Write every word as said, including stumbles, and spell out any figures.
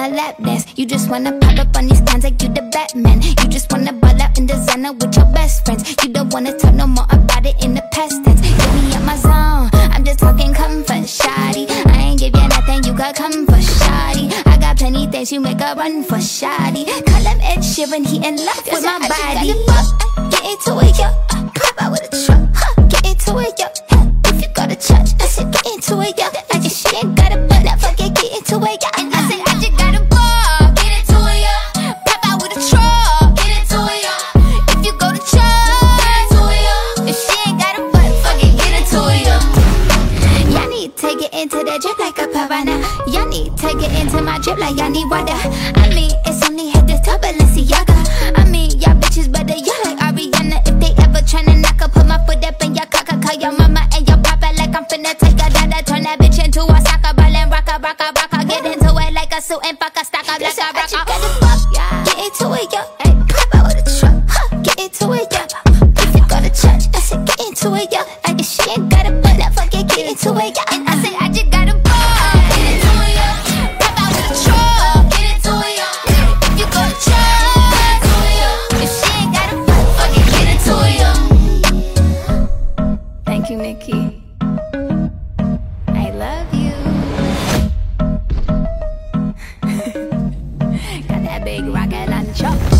my lap dance. You just wanna pop up on these cans like you the Batman. You just wanna ball out in designer with your best friends. You don't wanna talk no more about it in the past tense. Get me up my zone, I'm just talking comfort, shawty. I ain't give you nothing, you could come for shawty. I got plenty things you make a run for shawty. Call him Ed Sheeran, he in love with my body. Get into it, yo, pop out with a truck, huh. Get into it, yo, if you go to church, I said get into it, yo. I just she ain't got a butt, I forget get into it, yo. And I said I just got a ball, get into it, yo. Pop out with a truck, get into it, yo. If you go to church, get into it, yo. If she ain't got a butt, forget get into it, yo. Y'all need to get into that drip like a piranha. Y'all need to get into my drip like y'all need water. I mean, it's only hit this top Balenciaga. I mean, y'all bitches better y'all like Ariana. If they ever tryna knock up, put my foot up in your cocker. Call your mama and your papa like I'm finna take a dada. Turn that bitch into a soccer ball and rock a, rock a, rock a. Get into it like a suit and fuck a stock up like a rock a. Get into it, yo. Hey, pop out with a truck, huh. Get into it, yo. If you go to church, I said get into it, yo. Like if she ain't got a butt, I forget get into it, yo. And I said I just got a ball, get into it, yo. Pop out with a truck, get into it, yo. If you go to church, get into it, yo. If she ain't got a butt, forget get into it, yo. Thank you, Nikki. I love you. Got that big rocket launcher.